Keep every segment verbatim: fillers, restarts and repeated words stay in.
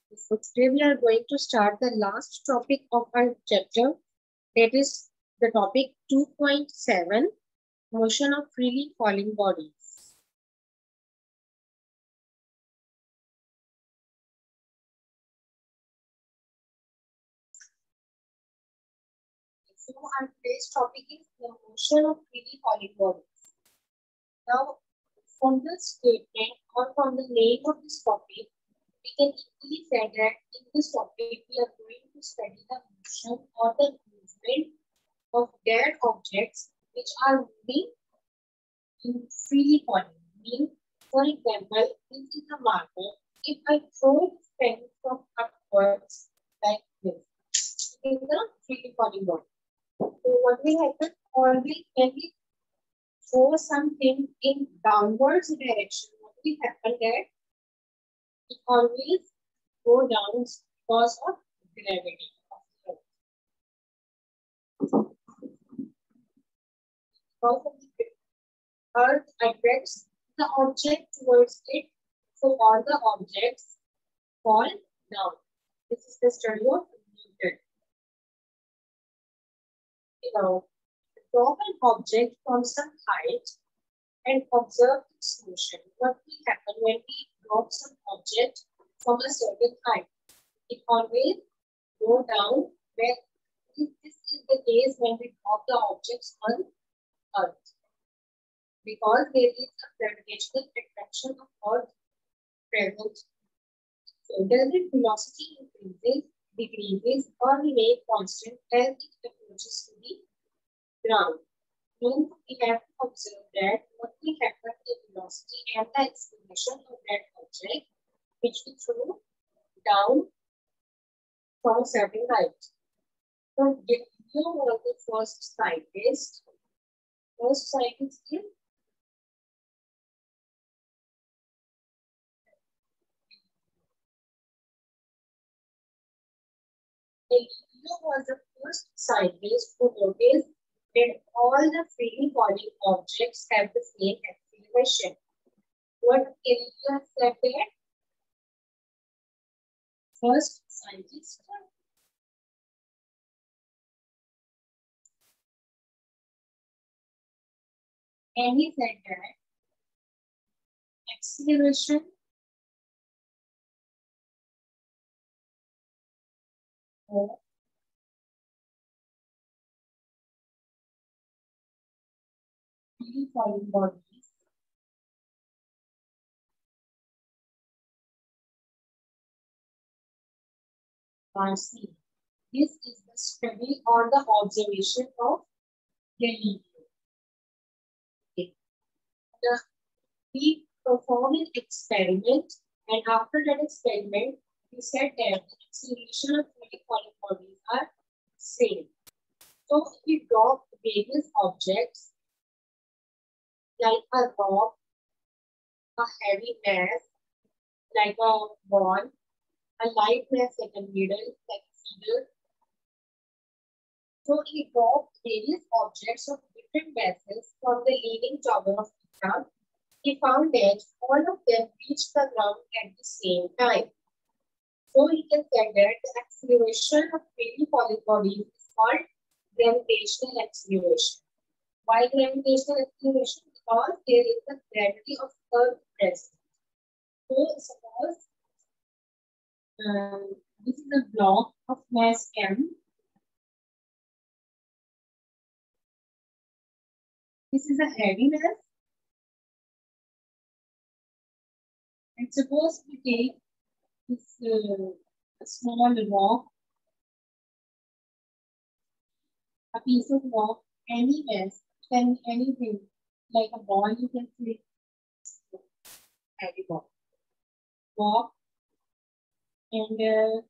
So today we are going to start the last topic of our chapter. That is the topic two point seven, motion of freely falling bodies. So our today's topic is the motion of freely falling bodies. Now, from the statement or from the name of this topic, we can easily say that in this topic we are going to study the motion or the movement of dead objects which are moving in freely falling. Means, for example, this is a marker. If I throw this pen from upwards like this, it is a freely falling body. So what will happen? Always when we throw something in downwards direction, what will happen there? It always go down because of gravity of the earth. Because of the earth attracts the object towards it, so all the objects fall down. This is the study of Newton. Now, drop an object from some height and observe its motion. What will happen when we drop some object from a certain height? It always go down where this is the case when we drop the objects on earth. Because there is a gravitational attraction of earth present. So does its velocity increases, decreases, or remain constant as it approaches to the ground? Means we have to observe that what will happen to the velocity and the acceleration of that object which we throw down from a certain height. So Galileo was the first scientist. First scientist is Galileo was the first scientist who noticed that all the freely falling objects have the same acceleration. What Galileo said there? First scientist. And he said that acceleration of freely falling bodies are seen. This is the study or the observation of Galileo. Okay. The, we perform an experiment, and after that experiment, we said that the acceleration of freely falling bodies are same. So if we drop various objects like a rock, a heavy mass like a ball, a light mass like a needle, like a feather. So he dropped various objects of different masses from the leaning tower of Pisa. He found that all of them reached the ground at the same time. So he can say that the acceleration of freely falling bodies is called gravitational acceleration. Why gravitational acceleration? Because there is the gravity of Earth present. So suppose uh, this is a block of mass m. This is a heavy mass. And suppose we take this uh, small rock, a piece of rock, any mass, can anything, like a ball, you can say, heavy ball. Rock and uh,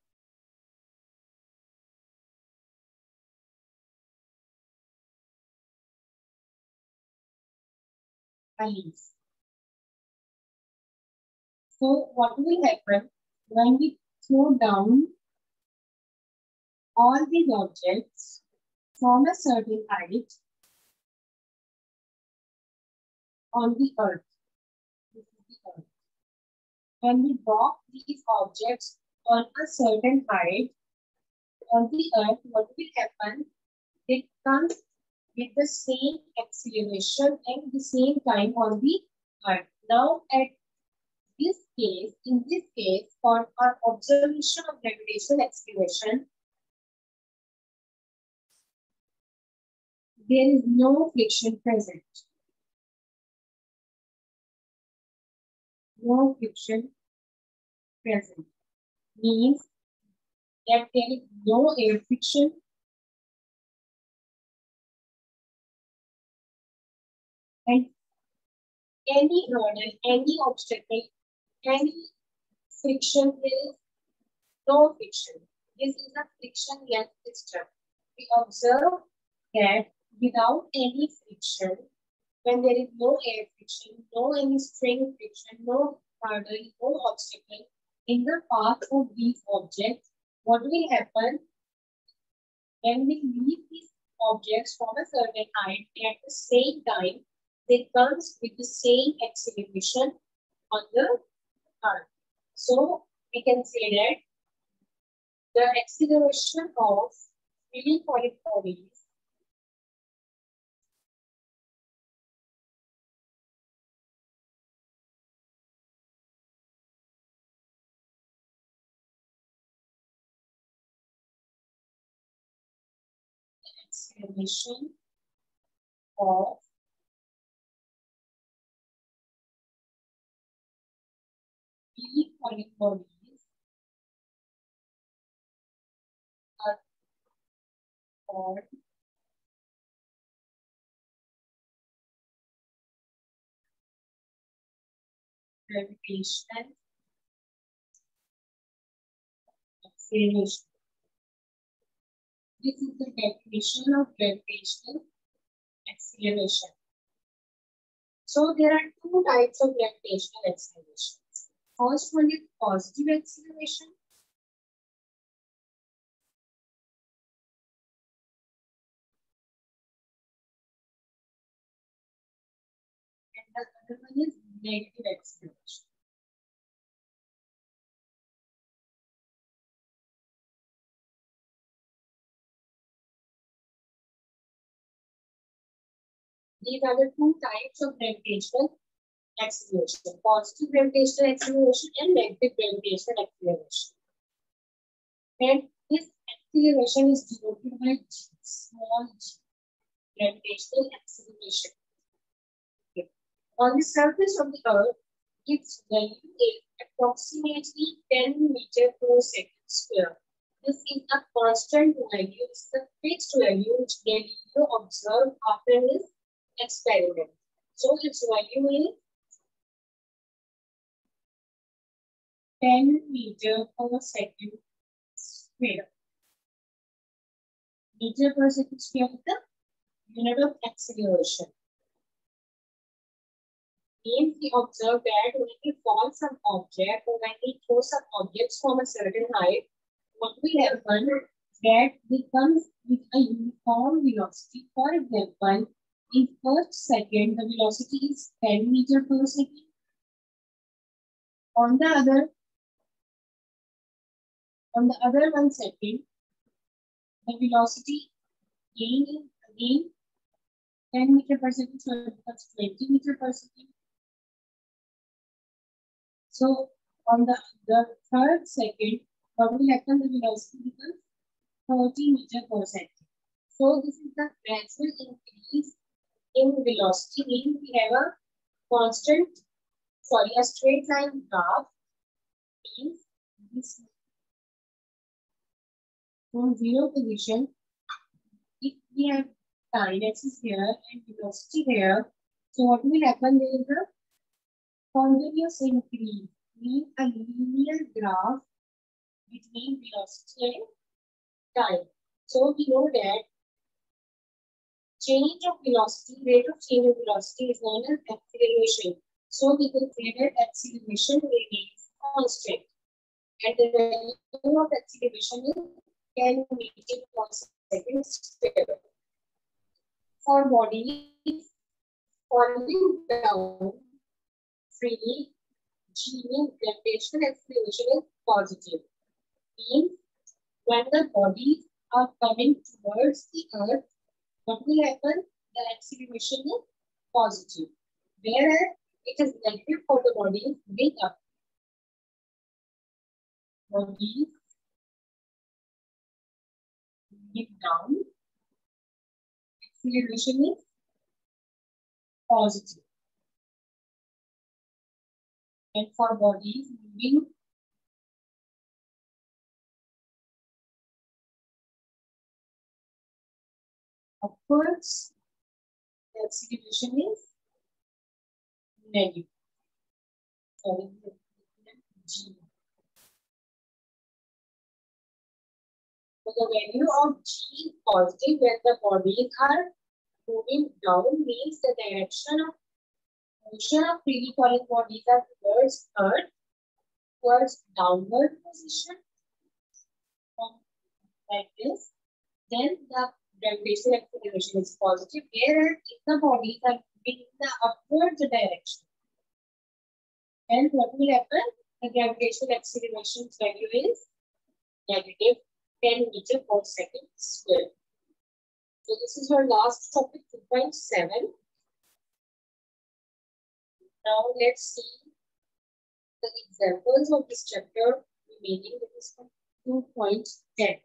a leaf. So what will happen when we throw down all these objects from a certain height on the earth? This is the earth. When we drop these objects on a certain height on the earth, what will happen? It comes with the same acceleration and the same time on the earth. Now, at this case, in this case, for our observation of gravitational acceleration, there is no friction present. No friction present means that there is no air friction and any hurdle, any obstacle, any friction, there is no friction. This is a frictionless system. We observe that without any friction, when there is no air friction, no any string friction, no hurdle, no obstacle in the path of these objects, what will happen when we leave these objects from a certain height at the same time, they comes with the same acceleration on the earth. So we can say that the acceleration of living solid bodies acceleration of living solid bodies are called gravitational acceleration. This is the definition of gravitational acceleration. So there are two types of gravitational acceleration. First one is positive acceleration. And the other one is negative acceleration. These are the two types of gravitational acceleration. Positive gravitational acceleration and negative gravitational acceleration. And this acceleration is denoted by G, small g, gravitational acceleration. Okay. On the surface of the Earth, its value is approximately ten meters per second square. This is a constant value, it's a fixed value which Galileo observed after his experiment. So its value is ten meters per second square. Meter per second square is the unit of acceleration. Means we observe that when we fall some object or when we throw some objects from a certain height, what will happen that they come with a uniform velocity. For example, in first second, the velocity is ten meters per second. On the other, on the other one second, the velocity gain is again ten meters per second, so it becomes twenty meters per second. So on the, the third second, what will happen? The velocity becomes thirty meters per second. So this is the gradual increase in velocity. Means we have a constant, sorry, a straight line graph. Means this from zero position, if we have time axis here and velocity here, so what will happen? There is a continuous increase, means a linear graph between velocity and time. So we know that change of velocity, rate of change of velocity is known as acceleration. So we can say that acceleration remains constant. And the value of acceleration is ten meters per second square. For bodies falling down freely, G means gravitational acceleration is positive. means when the bodies are coming towards the earth, what will happen? The acceleration is positive. Whereas it is negative for the bodies moving up. Bodies moving down, acceleration is positive. And for bodies moving upwards, the acceleration is negative. Sorry, G. So the value of G is positive when the bodies are moving down, means the direction of motion of freely falling bodies are towards earth, towards downward position, like this. Then the gravitational acceleration is positive, whereas if the bodies are moving in the upward direction, then what will happen? The gravitational acceleration value is negative ten meter per second square. So this is our last topic, two point seven. Now let's see the examples of this chapter remaining. That is two point ten.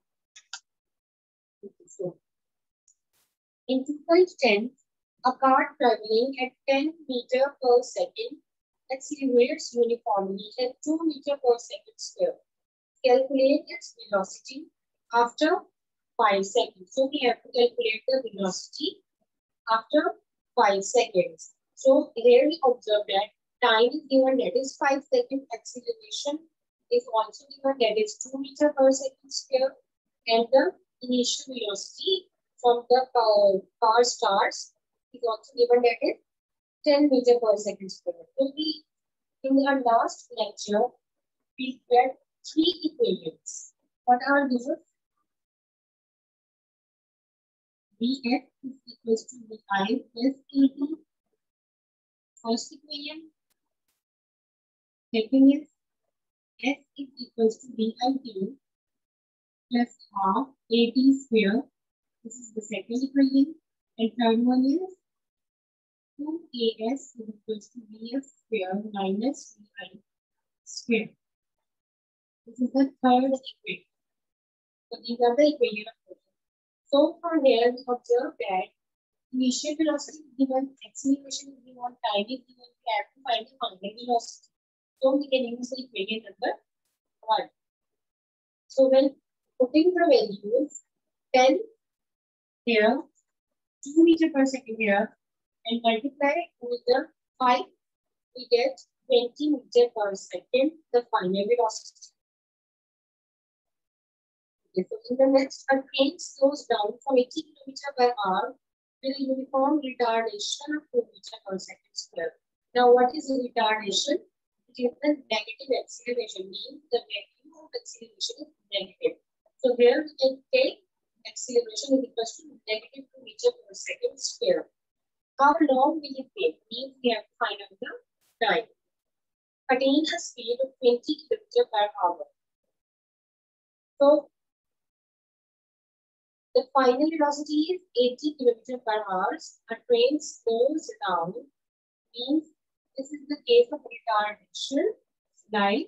In two point ten, a car traveling at ten meter per second accelerates uniformly at two meter per second square. Calculate its velocity after five seconds. So we have to calculate the velocity after five seconds. So here we observe that time is given, that is five seconds. Acceleration is also given, that is two meter per second square. And the initial velocity from the uh, car starts is also given, that is ten meter per second square. So we, in our last lecture, we get three equations. What are these? Vx is equal to Vi plus At. First equation. Second is S is equal to Vit plus half At square. This is the second equation. And third one is two A S is equal to Vf square minus Vi square. This is the third equation. So these are the equations. So from here, we observe that initial velocity is given, acceleration is given, time is given. We have to find the final velocity. So we can use the equation number one. So when putting the values ten here, two meter per second here, and multiply with the five, we get twenty meter per second, the final velocity. So in the next, a train slows down from eighty kilometers per hour with a uniform retardation of two meters per second square. Now, what is the retardation? It is the negative acceleration, means the value of acceleration is negative. So here we can take acceleration is equal to negative two meters per second square. How long will it take? Means we have to find out the time. Attain a speed of twenty kilometers per hour. So the final velocity is eighty kilometers per hour. A train slows down, means this is the case of retardation, like,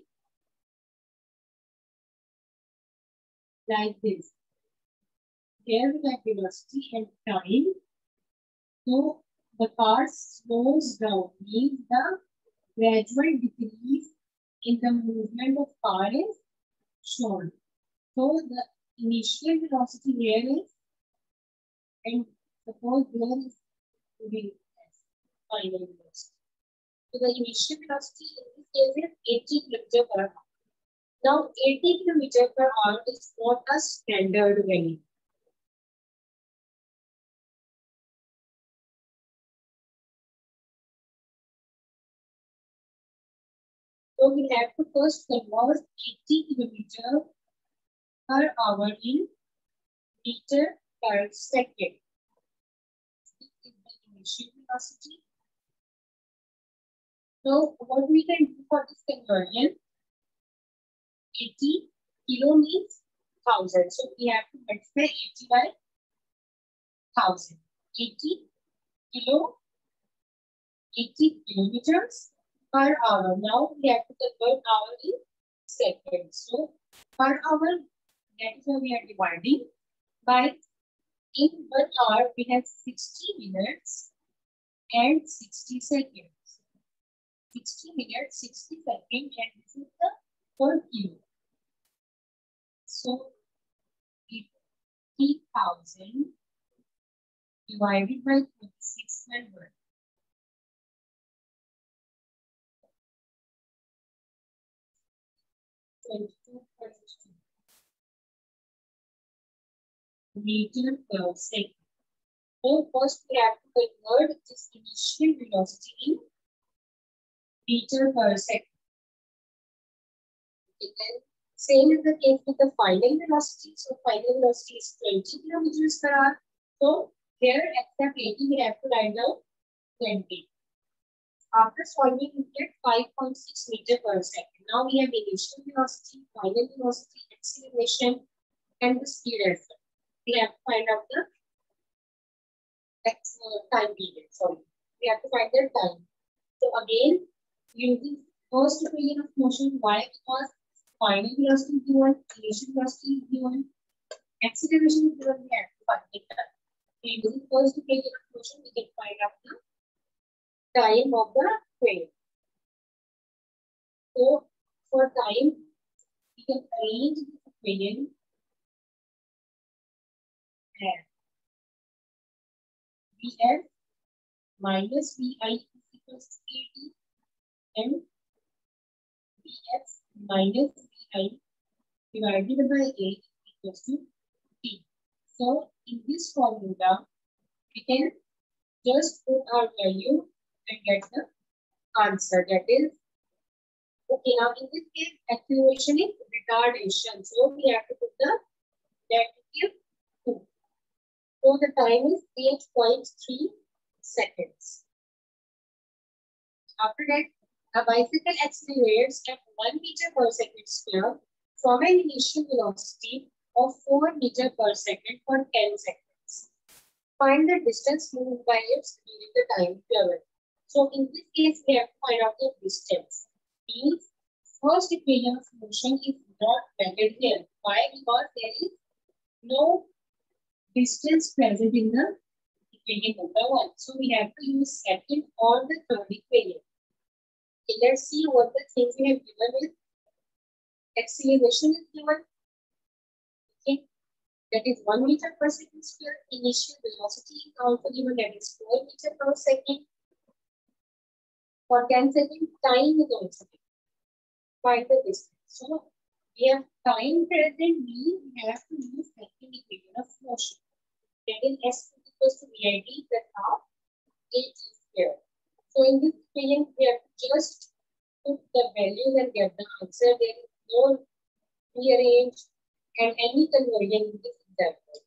like this. Here we have velocity and time. So the car slows down, means the gradual decrease in the movement of car is shown. So the initial velocity here is, and suppose there is the final velocity. So the initial velocity in this case is eighty kilometers per hour. Now eighty kilometers per hour is not a standard value. So we have to first convert eighty kilometers per hour in meter per second. This is the initial velocity. So what we can do for this conversion? eighty Kilo means thousand. So we have to multiply eighty by thousand. eighty kilo, eighty kilometers per hour. Now we have to convert hour in seconds. So per hour, that is why we are dividing by, in one hour we have sixty minutes and sixty seconds. sixty minutes, sixty seconds, and this is the per kilo. So eighty thousand divided by twenty-six hundred. twenty-two point two meter per second. So first we have to convert this initial velocity in meter per second. Okay, then same is the case with the final velocity. So final velocity is twenty kilometers per hour. So here except eighty we have to write down twenty. After solving, we get five point six meter per second. Now we have initial velocity, final velocity, acceleration, and the speed as well. We have to find out the time period. Sorry, we have to find the time. So again, using first equation of motion, why? Because final velocity is given, initial velocity is given, acceleration is given. We have to find the time. So using first equation of motion, we can find out the time of the train. So for time, we can arrange this equation as Vf minus Vi is equals to eighty and Vf minus Vi divided by eight is equals to T. So in this formula, we can just put our value and get the answer. That is, okay, now in this case, acceleration is retardation. So we have to put the negative two. So the time is eight point three seconds. After that, a bicycle accelerates at one meter per second square from an initial velocity of four meter per second for ten seconds. Find the distance moved by it during the time period. So in this case, we have to find out the distance. Means first equation of motion is not valid here. Why? Because there is no distance present in the equation number one. So we have to use second or the third equation. Okay, let's see what the things we have given is. Acceleration is given. Okay, that is one meter per second square. Initial velocity is also given, that is four meter per second. For ten seconds, time is also given. Find the distance. So we have time present, means we have to use second equation of motion. That is S equals to V I D plus half A T square. So in this equation, we have to just put the values and get the answer. There is no rearrange and any conversion in this example.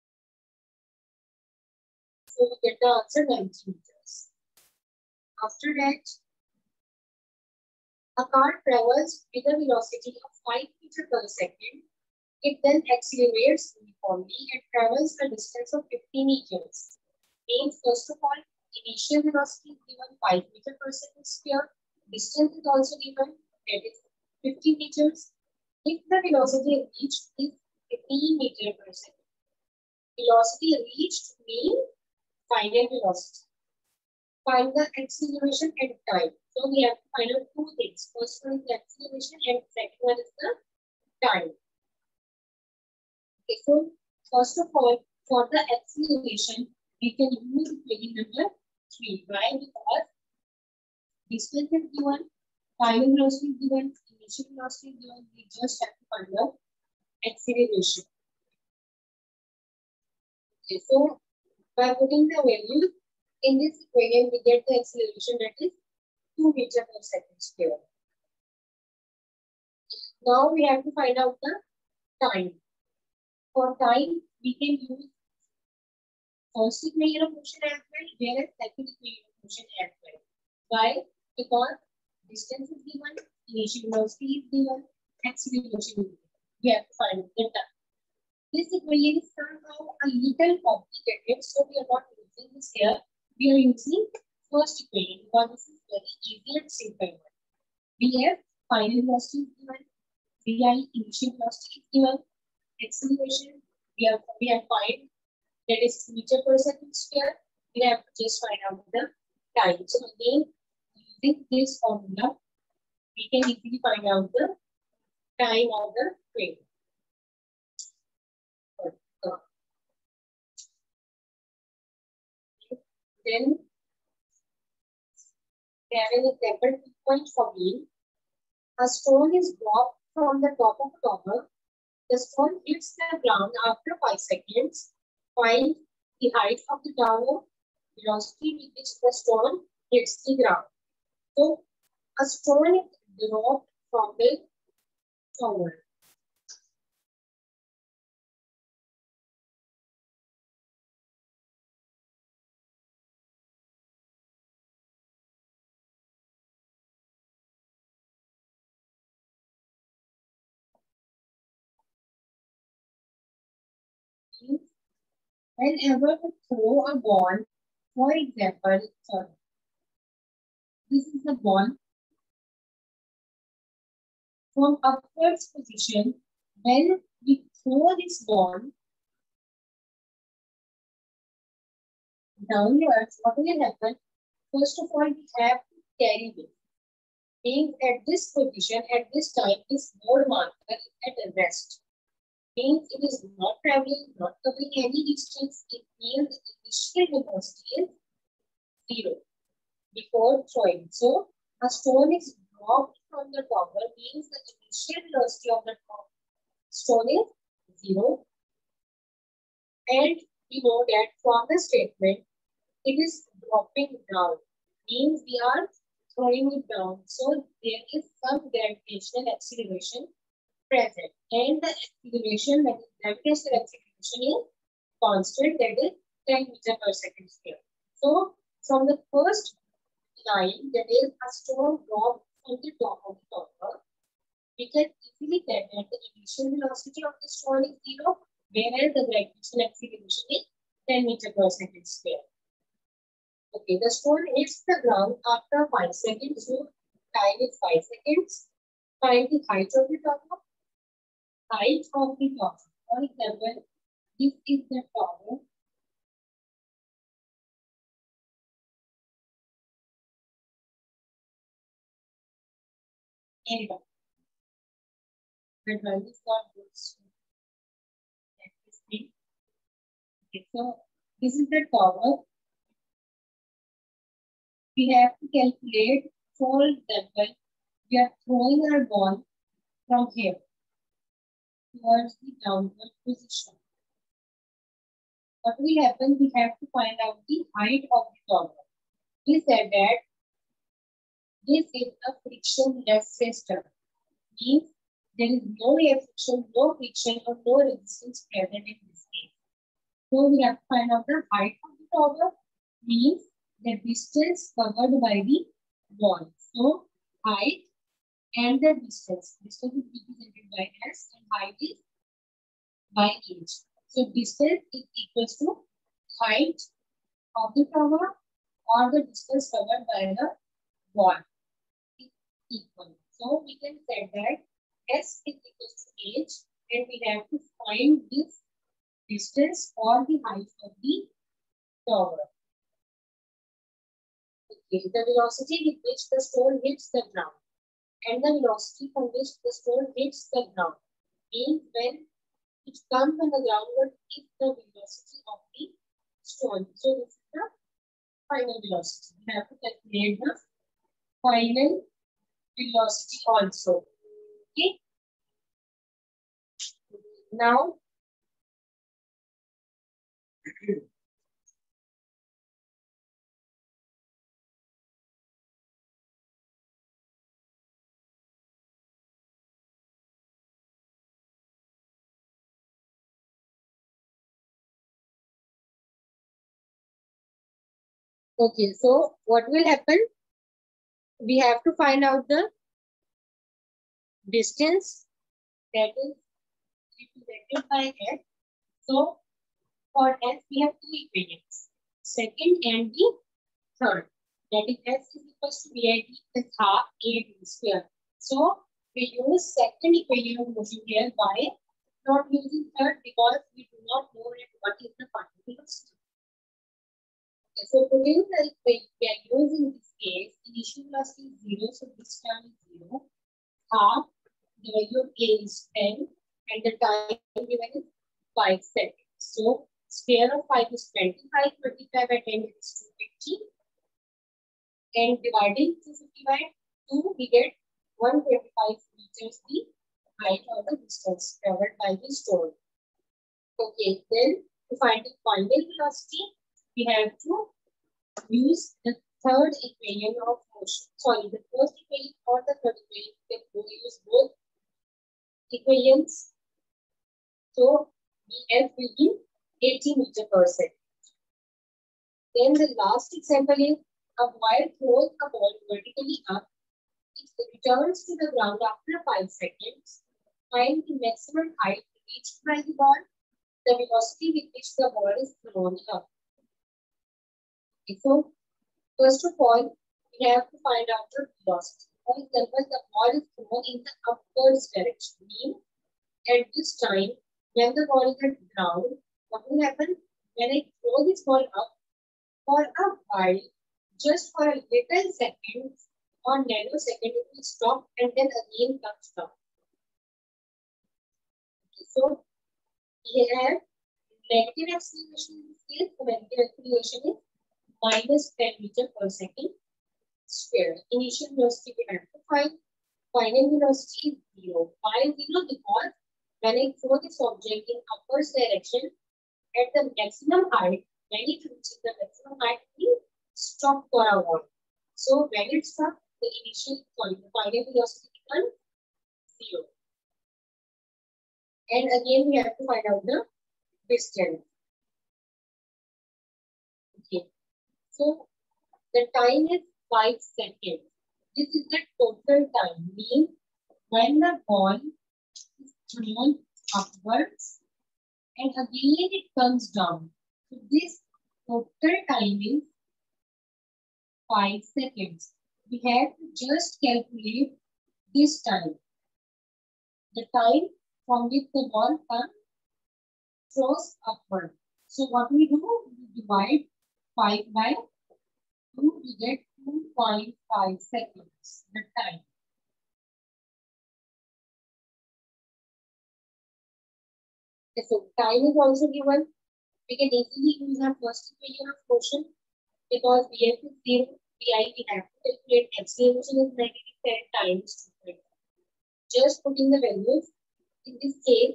So we get the answer ninety meters. After that, a car travels with a velocity of five meters per second. It then accelerates uniformly and travels a distance of fifty meters. Means, first of all, initial velocity is given five meters per second square. Distance is also given, that is fifty meters. If the velocity reached is fifteen meters per second. Velocity reached means final velocity. Find the acceleration and time. So we have to find out two things. First one is the acceleration and second one is the time. Okay, so first of all, for the acceleration, we can use equation number three. Why? Because distance is given, final velocity is given, initial velocity is given. We just have to find out acceleration. Okay, so by putting the value in this equation, we get the acceleration, that is two meters per second square. Now we have to find out the time. For time, we can use first equation of motion as well, whereas second equation of motion as well. Why? Because distance is given, initial velocity is given, acceleration is given. We have to find the time. This equation is somehow a little complicated, so we are not using this here. We are using first equation because this is very easy and simple one. V F final velocity is given, V I initial velocity is given, acceleration we have we have find that is meter per second square. We have to just find out the time. So again, using this formula, we can easily find out the time of the train. Then we have an example two point fourteen. A stone is dropped from the top of a tower. The stone hits the ground after five seconds. Find the height of the tower, velocity with which the stone hits the ground. So, a stone is dropped from the tower. Whenever you throw a ball, for example, sorry, this is the ball from upwards position. When we throw this ball downwards, what will happen? First of all, we have to carry it. Being at this position, at this time, this board marker is at rest. Means it is not traveling, not covering any distance. It means the initial velocity is zero before throwing. So a stone is dropped from the tower means the initial velocity of the stone is zero. And we know that from the statement, it is dropping down. Means we are throwing it down. So there is some gravitational acceleration present. And the acceleration, that is gravitational acceleration is constant, that is ten meters per second square. So from the first line, that is a stone dropped from the top of the tower, we can easily get that the initial velocity of the stone is zero, whereas the gravitational acceleration is ten meters per second square. Okay, the stone hits the ground after five seconds, so time is five seconds. Find the height of the tower. Height of the tower. For example, this is the tower. And the drawing is not good. Okay, so this is the tower. We have to calculate, for example, we are throwing our ball from here towards the downward position. What will happen? We have to find out the height of the tower. We said that this is a frictionless system. Means there is no air friction, no friction, or no resistance present in this case. So we have to find out the height of the tower. Means the distance covered by the wall. So height and the distance. Distance is represented by S and height is by H. So distance is equal to height of the tower or the distance covered by the wall is equal. So we can say that S is equal to H and we have to find this distance or the height of the tower. Okay, the velocity with which the stone hits the ground and the velocity from which the stone hits the ground means when it comes on the ground, what is the velocity of the stone. So this is the final velocity. We have to calculate the final velocity also. Okay. Now okay, so what will happen? We have to find out the distance, that is represented by F. So for S, we have two equations, second and the third. That is S is equal to V I T plus half A B square. So we use second equation of motion here by not using third because we do not know yet what is the final velocity. Okay, so putting the equation we are using in this case, initial velocity is zero, so this term is zero. Half, the value of A is ten, and the time given is five seconds. So square of five is twenty-five, twenty-five by ten is two hundred fifty. And dividing two hundred fifty by two, we get one hundred twenty-five meters the height or the distance covered by the stone. Okay, then to find the final velocity, we have to use the third equation of motion. Sorry, the first equation or the third equation. We can use both equations. So V F will be eighty meters per second. Then the last example is a wire throws a ball vertically up. It returns to the ground after five seconds. Find the maximum height reached by the ball, the velocity with which the ball is thrown up. Okay, so first of all, we have to find out the velocity. For example, the ball is thrown in the upwards direction. Means at this time, when the ball is at ground, what will happen? When I throw this ball up for a while, just for a little second or nanosecond, it will stop and then again comes down. Okay, so we have negative acceleration in this case. The negative acceleration is minus ten meters per second square. Initial velocity we have to find. Final velocity is zero. Why zero? Because when I throw this object in upwards direction at the maximum height, when it reaches the maximum height, we stop for a while. So when it stops, the initial sorry, the final velocity becomes zero. And again, we have to find out the distance. Okay. So the time is five seconds. This is the total time. Means when the ball is thrown upwards and again it comes down. So this total time is five seconds. We have to just calculate this time. The time from which the ball comes throws upward. So what we do? We divide five by two, we get two point five seconds. The time. Okay, so time is also given. We can easily use our first equation of motion because V F is zero. V I we have to calculate acceleration is negative ten times two. Just putting the values in this case.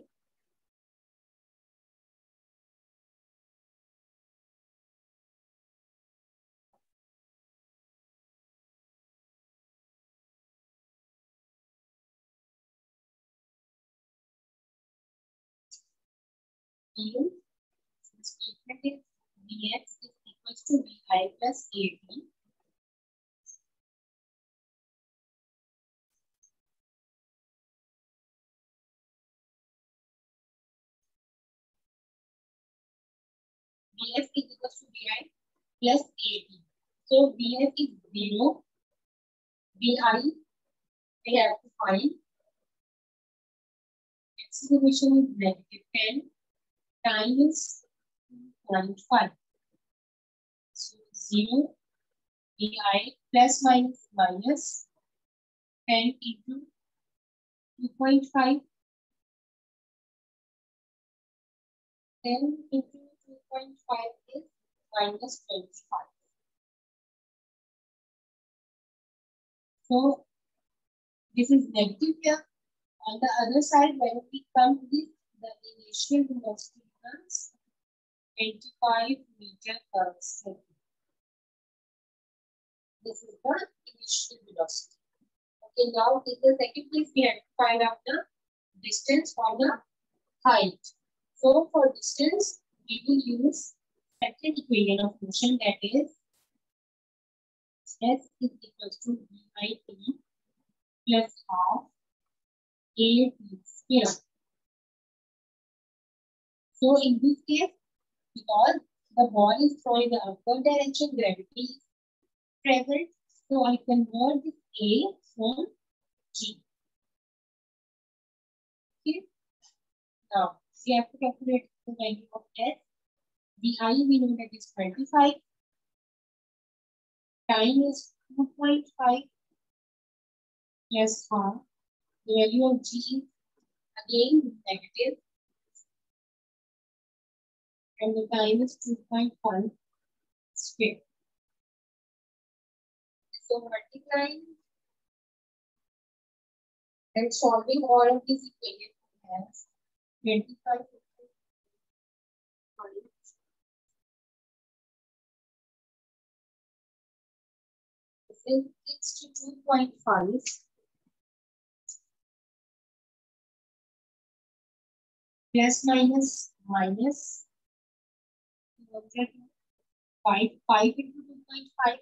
In the statement is V X is equal to V I plus A T. V F is equal to V I plus A T. So V F is zero. V I we have to find. Acceleration is negative ten. Time is two point five. So zero. V I plus minus minus ten into two point five. ten into two point five is minus twenty-five. So this is negative here. On the other side, when we come to this, the initial velocity becomes twenty-five meters per second. This is the initial velocity. Okay, now in the second place, we have to find out the distance or the height. So for distance, we will use second equation of motion, that is S is equal to V I T plus half A T square. So in this case, because the ball is thrown in the upward direction, gravity is present. So I convert this A from G. Okay. Now we have to calculate the value of S. The I we know that is twenty-five. Time is two point five plus half. The value of G is again negative. And the time is two point one square. So multiplying and solving all of these equations has twenty-five. Since it's to two point five, plus minus minus five, five into two point five.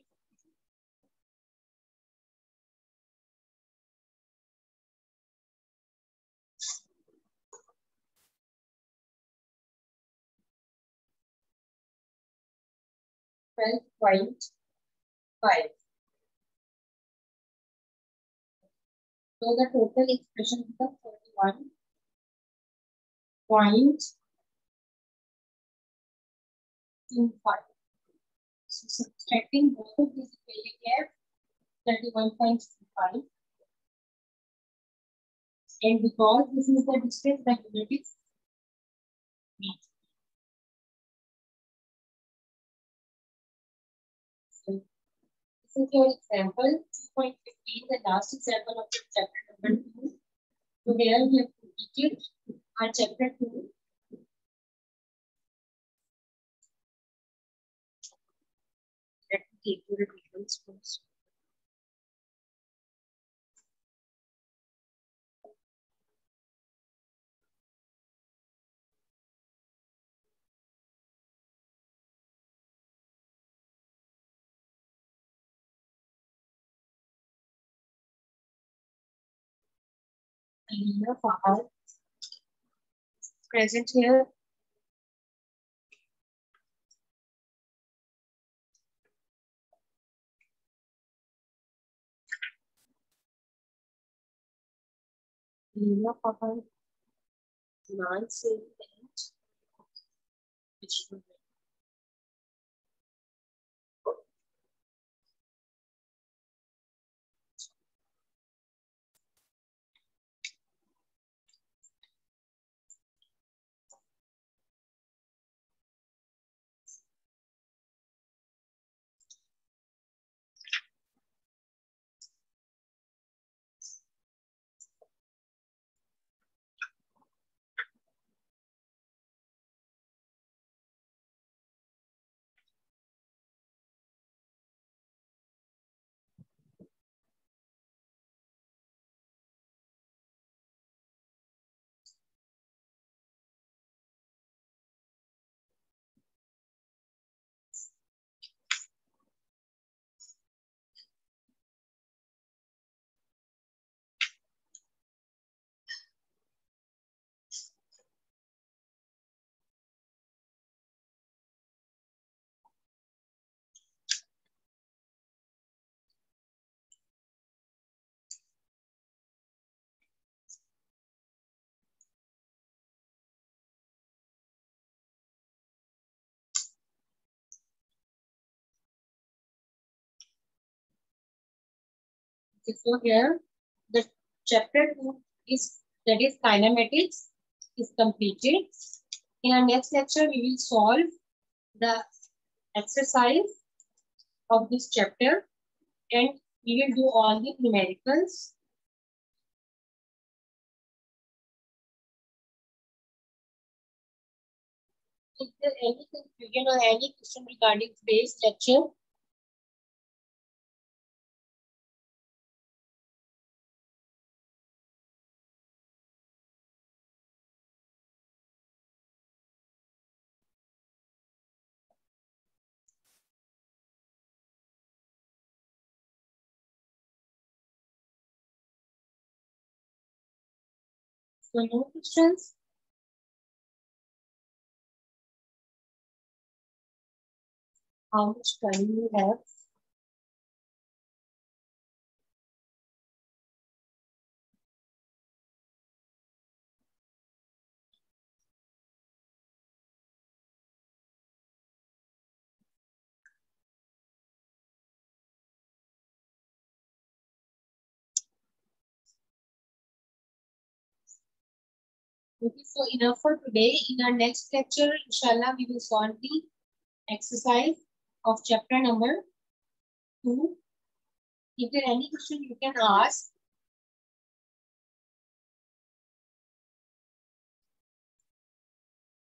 twelve point five. So the total expression becomes forty-one point two five. So subtracting both of these equations, we have thirty-one point two five. And because this is the distance, the unit is meters. So this is your example, two point one five, the last example of the chapter number two. So here we have completed our chapter two. Let me take you the details first. Alina Fahad present here. Alina Fahad, Nancy, and Vishnu. So here the chapter two is, that is kinematics, is completed. In our next lecture, we will solve the exercise of this chapter and we will do all the numericals. Is there any confusion or any question regarding today's lecture? So no questions? how much time you have. Okay, so enough for today. In our next lecture, inshallah, we will solve the exercise of chapter number two. If there any question you can ask,